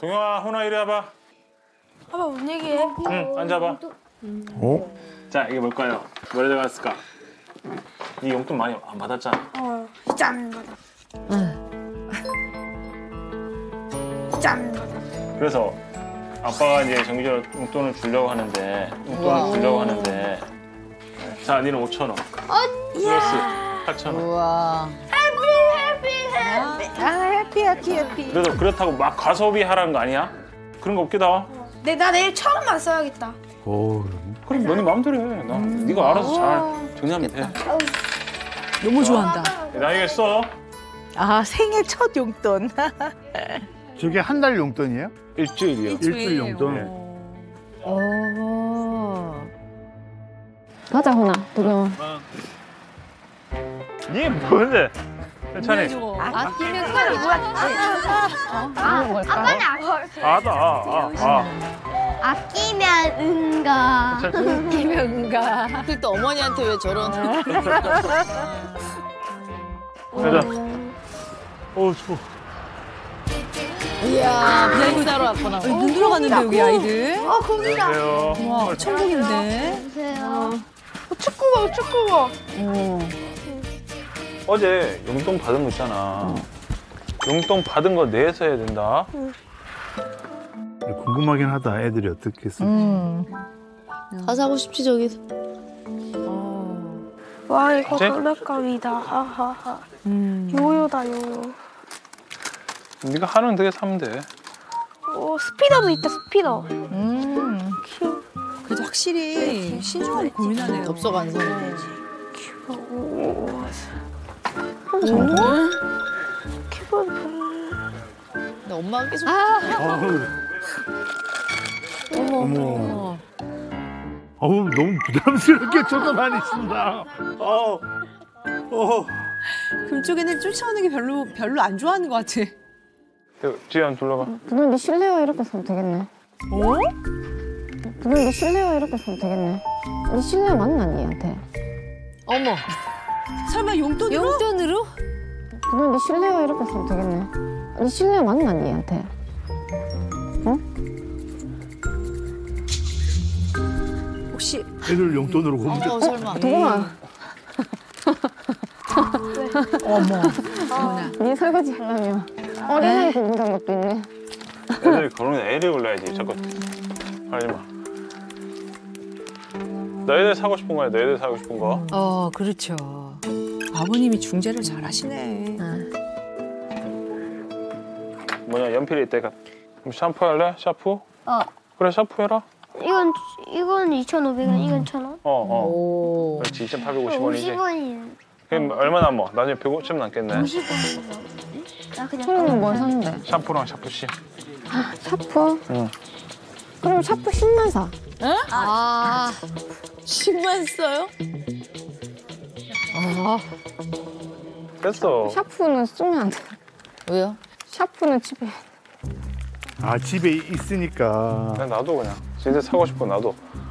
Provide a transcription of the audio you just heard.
동영아, 훈아 이리 와봐. 아빠 뭔 얘기해? 응, 앉아봐. 자, 이게 뭘까요? 뭐에 들어갔을까? 네 용돈 많이 안 받았잖아. 진짜 안 받아. 진짜 안 받아. 그래서 아빠가 이제 정기적으로 용돈을 주려고 하는데 자, 니는 5,000원. 플러스 8,000원. 우와. 해피. 그래도 그렇다고 막 과소비 하라는 거 아니야? 그런 거 없겠다. 나 내일 1,000원만 써야겠다. 오, 그럼 너네 마음대로 해. 네가 알아서 잘 정리하면 돼. 너무 좋아한다. 나에게 써. 아, 생애 첫 용돈. 저게 한 달 용돈이에요? 일주일이요. 일주일 용돈. 오. 가자, 훈아. 동영아. 니 뭔데? 천천히. 아끼면 아는 걸까? 아끼면 은가. 아끼면가. 하필 또 어머니한테 왜 저런. 가자. 추워. 이야, 비행기 타러 왔구나. 눈 들어갔는데 여기 아이들. 거기다. 안녕하세요. 와, 천국인데. 보세요. 축구가. 어제 용돈 받은 거 있잖아. 용돈 받은 거 내서 해야 된다. 궁금하긴 하다. 애들이 어떻게 쓸지. 다 사고 싶지, 저기서. 와 이거 이제? 장난감이다. 하하하. 요요다 요요. 네가 하는 되게 사면 돼. 스피더도 있다 스피더. 그래도 확실히 신중하게 고민하네요. 덥석 안 사네. 키보드. 근데 엄마가 계속. 어머. 어우, 너무 부담스럽게 저도 많이 쓴다. 금쪽이는 쫓아오는 게 별로 안 좋아하는 것 같아. 지안 둘러가. 그럼 네 실내화 이렇게 사면 되겠네. 그럼 네 실내화 이렇게 사면 되겠네. 네 실내화 맞나, 니한테? 어머. 설마 용돈으로? 그럼 네 실내화 이렇게 사면 되겠네. 네 실내화 맞나, 니한테? 혹시 애들 용돈으로 공짜. 설마. 동영아, 어머나. 네 설거지 하려면 어린아이 공장 것도 있네. 애들이 그러면 애를 골라야지. 자꾸 하지 마. 너희들 사고 싶은 거야. 너희들 사고 싶은 거. 그렇죠. 아버님이 중재를 잘 하시네. 뭐냐 연필이 있대. 샴푸 할래? 샤프? 그래 샤프 해라. 이건 2,500원, 이건 1,000원. 오. 그렇지 2,850원이지. 50원이에요. 그럼 얼마 남어? 나중에 150원 남겠네. 50원. 나 그냥 소름이 뭘 샀는데? 샴푸랑 샤프씨. 샤프? 응. 그럼 샤프 10만 사. 아. 10만 써요? 됐어. 샤프는 쓰면 안 돼. 왜요? 샤프는 집에. 아, 집에 있으니까. 그냥 놔둬 그냥. 진짜 사고 싶어 놔둬.